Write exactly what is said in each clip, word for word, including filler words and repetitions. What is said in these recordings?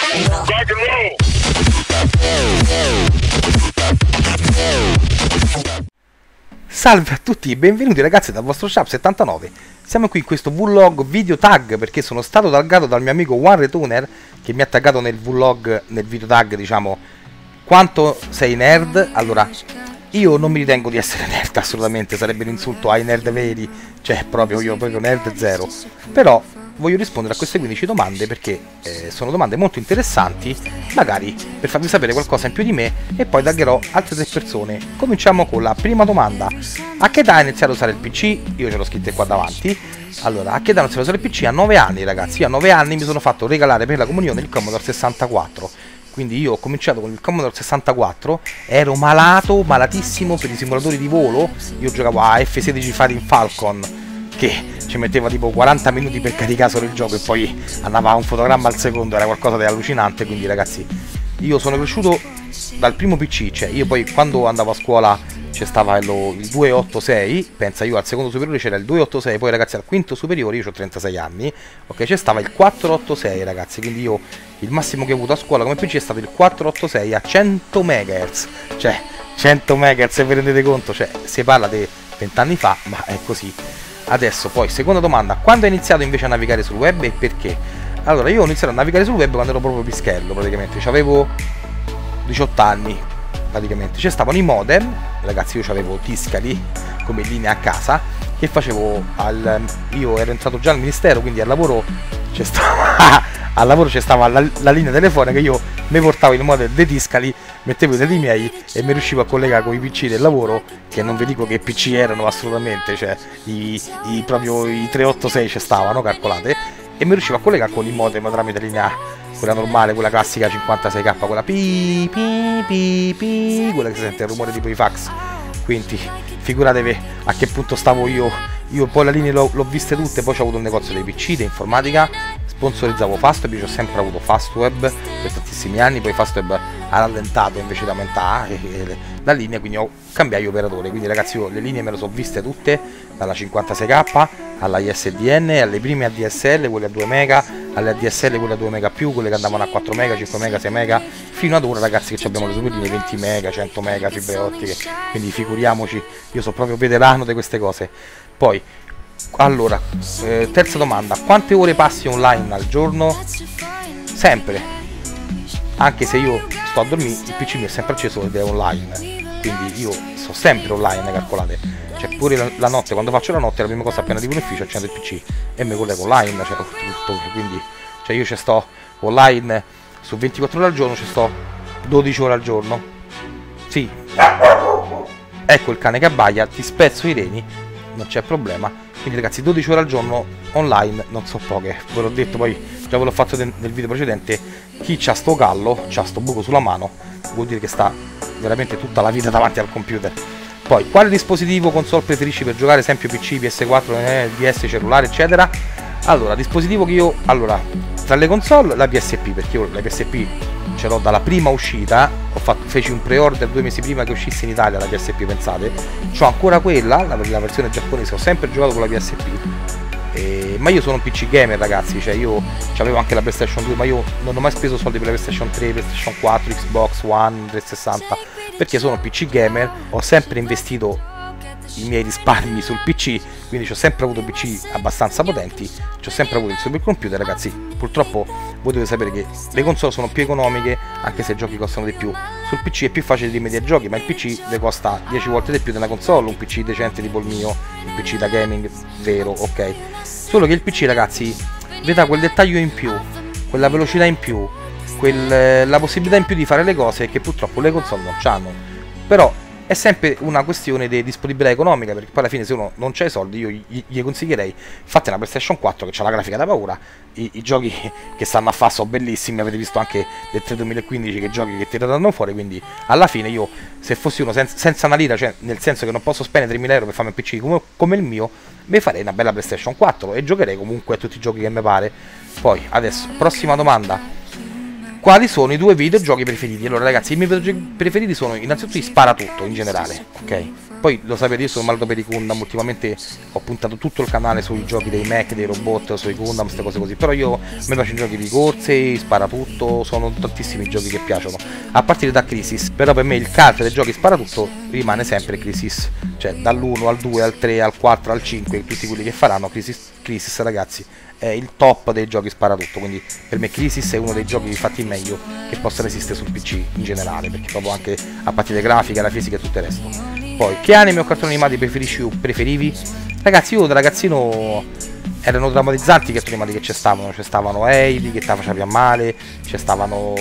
Salve a tutti e benvenuti ragazzi dal vostro Sharp settantanove. Siamo qui in questo vlog video tag perché sono stato taggato dal mio amico OneRetuner, che mi ha taggato nel vlog, nel video tag, diciamo, quanto sei nerd. Allora, io non mi ritengo di essere nerd assolutamente, sarebbe un insulto ai nerd veri, cioè proprio io, proprio nerd zero. Però voglio rispondere a queste quindici domande perché eh, sono domande molto interessanti, magari per farvi sapere qualcosa in più di me, e poi taggerò altre tre persone. Cominciamo con la prima domanda: a che età hai iniziato a usare il P C? Io ce l'ho scritta qua davanti. Allora, a che età ho iniziato a usare il P C? A nove anni ragazzi. Io a nove anni mi sono fatto regalare per la comunione il Commodore sessantaquattro. Quindi io ho cominciato con il Commodore sessantaquattro, ero malato, malatissimo per i simulatori di volo. Io giocavo a F sedici Fighting Falcon, che ci metteva tipo quaranta minuti per caricare solo il gioco e poi andava un fotogramma al secondo, era qualcosa di allucinante. Quindi ragazzi, io sono cresciuto dal primo P C, cioè io poi quando andavo a scuola c'è stava il, il duecentottantasei, pensa, io al secondo superiore c'era il duecentottantasei, poi ragazzi al quinto superiore, io ho trentasei anni, ok, c'è stava il quattrocentottantasei ragazzi, quindi io il massimo che ho avuto a scuola come P C è stato il quattrocentottantasei a cento megahertz, cioè cento megahertz, se vi rendete conto, cioè si parla di vent'anni fa, ma è così. Adesso poi, seconda domanda: quando hai iniziato invece a navigare sul web e perché? Allora, io ho iniziato a navigare sul web quando ero proprio pischello, praticamente, avevo diciotto anni, praticamente. Ci stavano i modem, ragazzi, io avevo Tiscali come linea a casa, che facevo al... io ero entrato già al ministero, quindi al lavoro c'è stava... al lavoro c'è stava la, la linea telefonica, io mi portavo il modem dei Tiscali, mettevo dei miei e mi riuscivo a collegare con i P C del lavoro, che non vi dico che P C erano assolutamente, cioè i, i proprio i trecentoottantasei ci stavano, calcolate, e mi riuscivo a collegare con il modem tramite linea, quella normale, quella classica cinquantasei K, quella pi pi pi pi, quella che si sente il rumore tipo i fax. Quindi figuratevi a che punto stavo io. Io poi la linea l'ho viste tutte, poi ho avuto un negozio dei P C, di informatica, sponsorizzavo Fastweb, io ho sempre avuto Fastweb per tantissimi anni, poi Fastweb ha rallentato invece di aumentare la linea, quindi ho cambiato operatore. Quindi ragazzi, io le linee me le sono viste tutte, dalla cinquantasei K alla I S D N, alle prime A D S L, quelle a due mega, alle A D S L quelle a due mega più, quelle che andavano a quattro mega, cinque mega, sei mega, fino ad ora ragazzi che abbiamo le super linee venti mega, cento mega, fibre ottiche, quindi figuriamoci, io sono proprio veterano di queste cose. Poi, allora, eh, terza domanda: quante ore passi online al giorno? Sempre, anche se io sto a dormire, il P C mi è sempre acceso ed è online, quindi io sto sempre online, calcolate, cioè pure la, la notte, quando faccio la notte, la prima cosa appena arrivo in ufficio accendo il P C e mi collego online, cioè tutto, quindi cioè io ci sto online su ventiquattro ore al giorno, ci sto dodici ore al giorno. Sì, ecco il cane che abbaia, ti spezzo i reni, non c'è problema. Quindi ragazzi, dodici ore al giorno online non so poche, ve l'ho detto, poi già ve l'ho fatto nel video precedente, chi c'ha sto gallo, c'ha sto buco sulla mano, vuol dire che sta veramente tutta la vita davanti al computer. Poi, quale dispositivo console preferisci per giocare, esempio P C, P S quattro, eh, D S, cellulare, eccetera? Allora, dispositivo che io, allora, tra le console la P S P, perché io la P S P ce l'ho dalla prima uscita, ho fatto, feci un pre-order due mesi prima che uscisse in Italia la P S P, pensate, c'ho ancora quella, la, la versione giapponese, ho sempre giocato con la P S P, eh, ma io sono un P C gamer ragazzi, cioè io avevo anche la PlayStation due, ma io non ho mai speso soldi per la PlayStation tre, PlayStation quattro, Xbox One, trecentosessanta, perché sono un P C gamer, ho sempre investito i miei risparmi sul P C, quindi ho sempre avuto P C abbastanza potenti, ho sempre avuto il supercomputer ragazzi. Purtroppo voi dovete sapere che le console sono più economiche, anche se i giochi costano di più. Sul P C è più facile rimediare ai giochi, ma il P C le costa dieci volte di più della console, un P C decente tipo il mio, un P C da gaming vero, ok. Solo che il P C ragazzi vi dà quel dettaglio in più, quella velocità in più, quel, la possibilità in più di fare le cose che purtroppo le console non hanno. Però è sempre una questione di disponibilità economica, perché poi alla fine se uno non c'ha i soldi, io gli, gli consiglierei, fate una PlayStation quattro che ha la grafica da paura, i, i giochi che stanno a fare sono bellissimi, avete visto anche del tre duemilaquindici che giochi che ti danno fuori, quindi alla fine io, se fossi uno senza, senza una lira, cioè nel senso che non posso spendere tremila euro per farmi un P C come, come il mio, mi farei una bella PlayStation quattro e giocherei comunque a tutti i giochi che mi pare. Poi, adesso, prossima domanda: quali sono i due videogiochi preferiti? Allora ragazzi, i miei videogiochi preferiti sono innanzitutto i sparatutto in generale, ok? Poi lo sapete, io sono malato per i Gundam, ultimamente ho puntato tutto il canale sui giochi dei mech, dei robot, sui Gundam, queste cose così. Però io, a me piacciono i giochi di corse, sparatutto, sono tantissimi giochi che piacciono, a partire da Crisis. Però per me il cult dei giochi sparatutto rimane sempre Crisis, cioè dall'uno al due al tre al quattro al cinque, tutti quelli che faranno Crisis, Crisis ragazzi è il top dei giochi sparatutto, quindi per me Crisis è uno dei giochi fatti meglio che possano esistere sul P C in generale, perché proprio anche a partire grafica, la fisica e tutto il resto. Poi, che anime o cartoni animati preferisci o preferivi? Ragazzi, io da ragazzino erano drammatizzanti i cartoni animati che c'è stavano, c'è stavano Heidi che ti faceva male, c'è stavano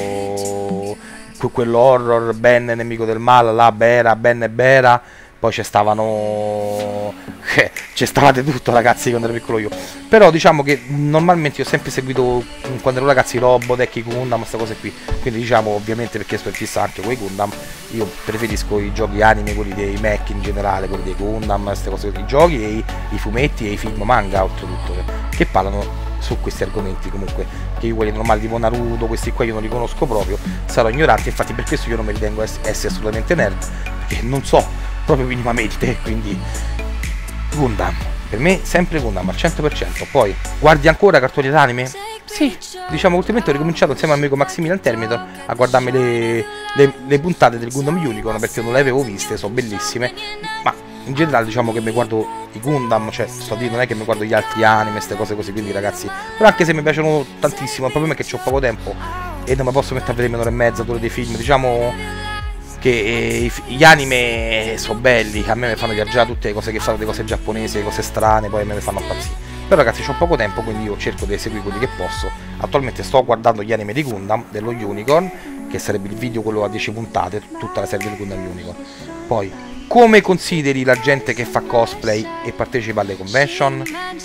quello horror, Ben nemico del male, la Bera, Ben e Bera, poi c'è stavano c'è stavate tutto ragazzi quando ero piccolo io. Però diciamo che normalmente io ho sempre seguito quando ero ragazzi Robot, Ecchi Gundam, queste cose qui, quindi diciamo ovviamente perché sto in fissa anche con i Gundam, io preferisco i giochi anime, quelli dei mech in generale, quelli dei Gundam, queste cose, i giochi e i, i fumetti e i film manga oltretutto che parlano su questi argomenti. Comunque che io quelli normali tipo Naruto, questi qua io non li conosco proprio, sarò ignorante, infatti per questo io non mi ritengo essere assolutamente nerd, perché non so proprio minimamente, quindi Gundam, per me sempre Gundam al cento per cento. Poi, guardi ancora cartoni d'anime? Sì, diciamo ultimamente ho ricominciato insieme al mio amico Maximilian Terminator a guardarmi le, le, le puntate del Gundam Unicorn, perché non le avevo viste, sono bellissime, ma in generale diciamo che mi guardo i Gundam, cioè sto a dire non è che mi guardo gli altri anime, queste cose così, quindi ragazzi, però anche se mi piacciono tantissimo, il problema è che ho poco tempo e non mi posso mettere a vedere un'ora e mezza, due dei film, diciamo che eh, gli anime sono belli, a me mi fanno viaggiare tutte le cose che fanno, le cose giapponesi, le cose strane, poi a me mi fanno impazzire. Però ragazzi ho poco tempo, quindi io cerco di seguire quelli che posso. Attualmente sto guardando gli anime di Gundam, dello Unicorn, che sarebbe il video quello a dieci puntate, tutta la serie del Gundam Unicorn. Poi, come consideri la gente che fa cosplay e partecipa alle convention?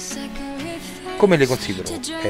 Come le considero?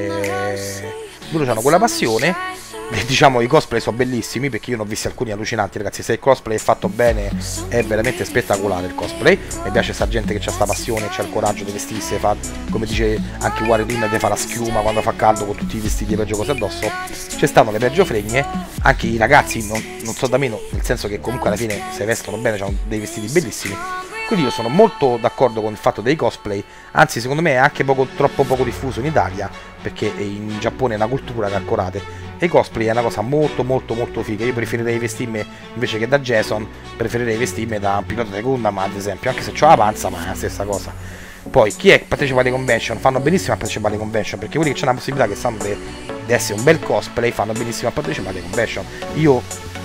Eh, loro hanno quella passione. Diciamo i cosplay sono bellissimi, perché io ne ho visti alcuni allucinanti ragazzi, se il cosplay è fatto bene è veramente spettacolare il cosplay. Mi piace sta gente che ha sta passione, c'ha il coraggio di vestirsi, fa, come dice anche Warren, di fare la schiuma quando fa caldo con tutti i vestiti e peggio cose addosso. Ci stanno le peggio fregne, anche i ragazzi non, non so da meno, nel senso che comunque alla fine se vestono bene hanno dei vestiti bellissimi. Quindi io sono molto d'accordo con il fatto dei cosplay, anzi secondo me è anche poco, troppo poco diffuso in Italia, perché in Giappone è una cultura calcolate, e i cosplay è una cosa molto molto molto figa. Io preferirei vestirmi invece che da Jason, preferirei vestirmi da un pilota di Gundam ad esempio, anche se ho la panza, ma è la stessa cosa. Poi chi è che partecipa alle convention? Fanno benissimo a partecipare alle convention, perché quelli che hanno la possibilità che sanno di essere un bel cosplay fanno benissimo a partecipare alle convention. Io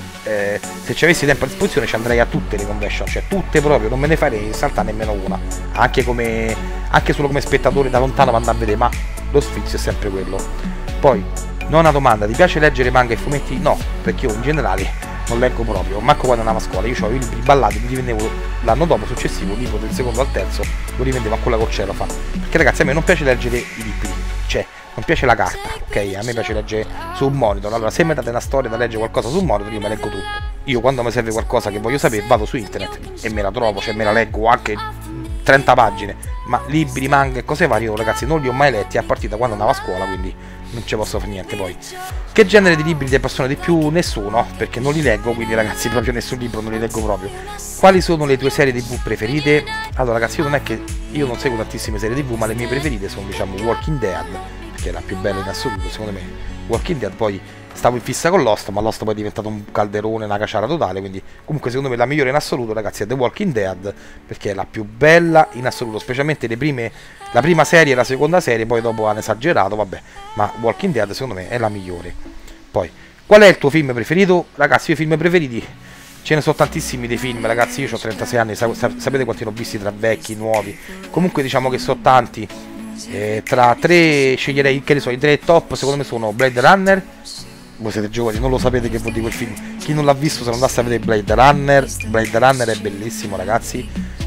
Eh, se ci avessi tempo a disposizione ci andrei a tutte le convention, cioè tutte proprio, non me ne farei saltare nemmeno una, anche come anche solo come spettatore da lontano per andare a vedere, ma lo sfizio è sempre quello. Poi, nona domanda, ti piace leggere manga e fumetti? No, perché io in generale non leggo proprio, manco quando andavo a scuola, io avevo i libri ballati, li rivendevo l'anno dopo successivo, il libro del secondo al terzo, lo rivendevo a quella col cielo fa. Perché ragazzi a me non piace leggere i libri, cioè non piace la carta, ok? A me piace leggere su un monitor. Allora se mi date una storia da leggere qualcosa su un monitor io me leggo tutto. Io quando mi serve qualcosa che voglio sapere vado su internet e me la trovo, cioè me la leggo anche trenta pagine. Ma libri, manga e cose varie io ragazzi non li ho mai letti a partire da quando andavo a scuola, quindi non ci posso fare niente. Poi che genere di libri ti appassiona di più? Nessuno, perché non li leggo, quindi ragazzi proprio nessun libro non li leggo proprio. Quali sono le tue serie tv preferite? Allora ragazzi io non è che io non seguo tantissime serie tv, ma le mie preferite sono diciamo Walking Dead, che è la più bella in assoluto secondo me. Walking Dead, poi stavo in fissa con Lost, ma Lost poi è diventato un calderone, una caciara totale, quindi comunque secondo me la migliore in assoluto ragazzi è The Walking Dead, perché è la più bella in assoluto, specialmente le prime, la prima serie e la seconda serie, poi dopo hanno esagerato, vabbè, ma Walking Dead secondo me è la migliore. Poi, qual è il tuo film preferito? Ragazzi, i film preferiti ce ne sono tantissimi dei film, ragazzi, io ho trentasei anni, sa sapete quanti ne ho visti tra vecchi, nuovi, comunque diciamo che sono tanti. Eh, tra tre sceglierei, che ne so, i tre top secondo me sono Blade Runner. Voi siete giovani, non lo sapete che vuol dire quel film. Chi non l'ha visto se non andasse a vedere Blade Runner. Blade Runner è bellissimo ragazzi.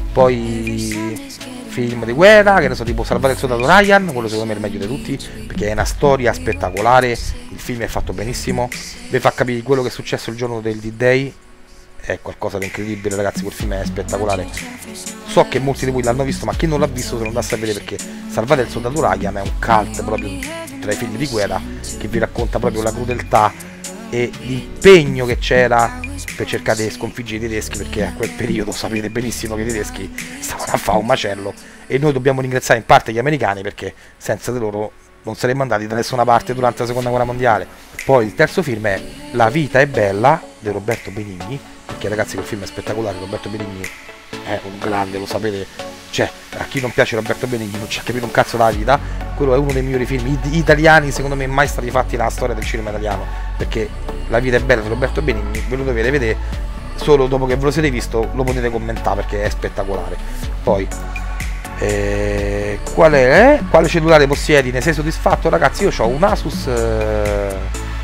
Poi film di guerra, che ne so, tipo Salvare il soldato Ryan, quello secondo me è il meglio di tutti, perché è una storia spettacolare, il film è fatto benissimo, vi fa capire quello che è successo il giorno del D-Day. È qualcosa di incredibile ragazzi, quel film è spettacolare. So che molti di voi l'hanno visto, ma chi non l'ha visto se non andasse a vedere, perché Salvare il soldato Ryan è un cult proprio tra i film di guerra, che vi racconta proprio la crudeltà e l'impegno che c'era per cercare di sconfiggere i tedeschi, perché a quel periodo sapete benissimo che i tedeschi stavano a fare un macello e noi dobbiamo ringraziare in parte gli americani, perché senza di loro non saremmo andati da nessuna parte durante la seconda guerra mondiale. Poi il terzo film è La vita è bella di Roberto Benigni, perché ragazzi quel film è spettacolare. Roberto Benigni è un grande, lo sapete, cioè a chi non piace Roberto Benigni non ci ha capito un cazzo dalla vita. Quello è uno dei migliori film it italiani secondo me mai stati fatti nella storia del cinema italiano, perché La vita è bella di Roberto Benigni ve lo dovete vedere, solo dopo che ve lo siete visto lo potete commentare perché è spettacolare. Poi eh, qual è? Quale cellulare possiedi? Ne sei soddisfatto? Ragazzi, io ho un Asus eh,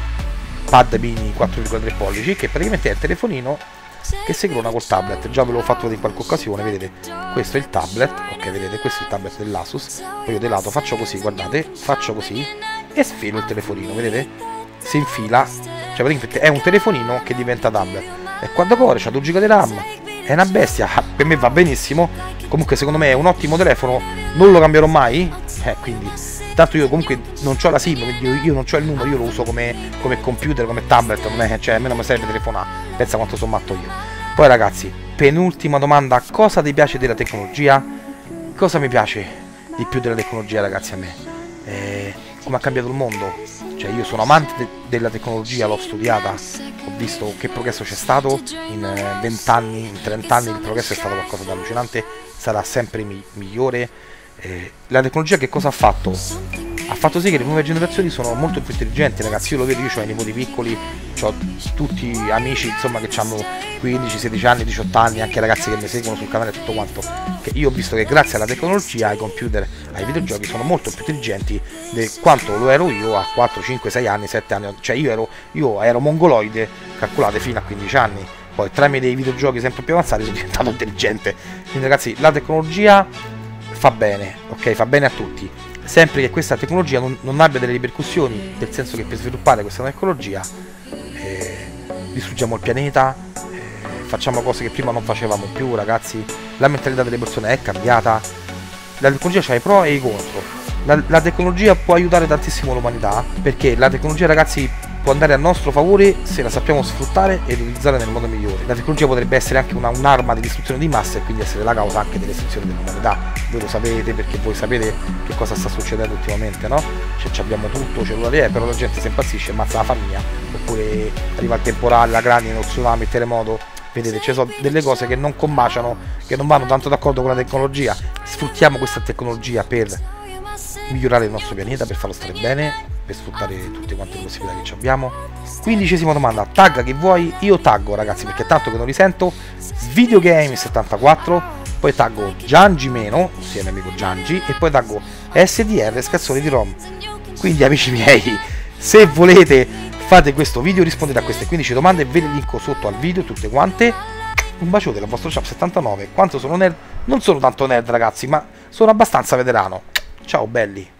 Pad Mini quattro virgola tre pollici, che praticamente è il telefonino che si clona col tablet. Già ve l'ho fatto vedere in qualche occasione, vedete, questo è il tablet, ok, vedete, questo è il tablet dell'Asus. Poi io del lato faccio così, guardate, faccio così e sfilo il telefonino, vedete, si infila, cioè praticamente è un telefonino che diventa tablet. E quando corre, c'ha due giga di RAM, è una bestia, per me va benissimo. Comunque secondo me è un ottimo telefono, non lo cambierò mai, eh, quindi tanto io comunque non ho la SIM, quindi io, io non ho il numero, io lo uso come, come computer, come tablet, non è, cioè a me non mi serve telefonare, pensa quanto sono matto io. Poi ragazzi, penultima domanda, cosa ti piace della tecnologia? Cosa mi piace di più della tecnologia, ragazzi, a me? Eh, come ha cambiato il mondo, cioè io sono amante de della tecnologia, l'ho studiata, ho visto che progresso c'è stato in venti anni, in trenta anni, il progresso è stato qualcosa di allucinante, sarà sempre mi migliore. Eh, la tecnologia che cosa ha fatto? Ha fatto sì che le nuove generazioni sono molto più intelligenti, ragazzi. Io lo vedo, io ho i nipoti piccoli, ho tutti amici insomma che hanno quindici, sedici anni, diciotto anni, anche ragazzi che mi seguono sul canale e tutto quanto, che io ho visto che grazie alla tecnologia, ai computer, ai videogiochi sono molto più intelligenti di quanto lo ero io a quattro, cinque, sei anni, sette anni, cioè io ero, io ero mongoloide, calcolate, fino a quindici anni. Poi tramite i videogiochi sempre più avanzati sono diventato intelligente. Quindi ragazzi, la tecnologia fa bene, ok, fa bene a tutti, sempre che questa tecnologia non, non abbia delle ripercussioni, nel senso che per sviluppare questa tecnologia eh, distruggiamo il pianeta, eh, facciamo cose che prima non facevamo più, ragazzi. La mentalità delle persone è cambiata, la tecnologia ha i pro e i contro. La, la tecnologia può aiutare tantissimo l'umanità, perché la tecnologia, ragazzi, può andare a nostro favore se la sappiamo sfruttare e utilizzare nel modo migliore. La tecnologia potrebbe essere anche un'arma di distruzione di massa e quindi essere la causa anche dell'estinzione dell'umanità. Voi lo sapete, perché voi sapete che cosa sta succedendo ultimamente, no? Cioè abbiamo tutto, cellulare, eh, però la gente si impazzisce e ammazza la famiglia, oppure arriva il temporale, la grandine, lo tsunami, il terremoto. Vedete, ci sono delle cose che non combaciano, che non vanno tanto d'accordo con la tecnologia. Sfruttiamo questa tecnologia per migliorare il nostro pianeta, per farlo stare bene, per sfruttare tutte quante le possibilità che abbiamo. Quindicesima domanda, tagga chi vuoi, io taggo, ragazzi, perché tanto che non li sento, Videogame settantaquattro, poi taggo Giangi meno, ossia mio amico Giangi, e poi taggo S D R Scazzoni di Rom. Quindi amici miei, se volete fate questo video, rispondete a queste quindici domande, ve le linko sotto al video tutte quante. Un bacio dal vostro Chap settantanove. Quanto sono nerd? Non sono tanto nerd, ragazzi, ma sono abbastanza veterano. Ciao belli.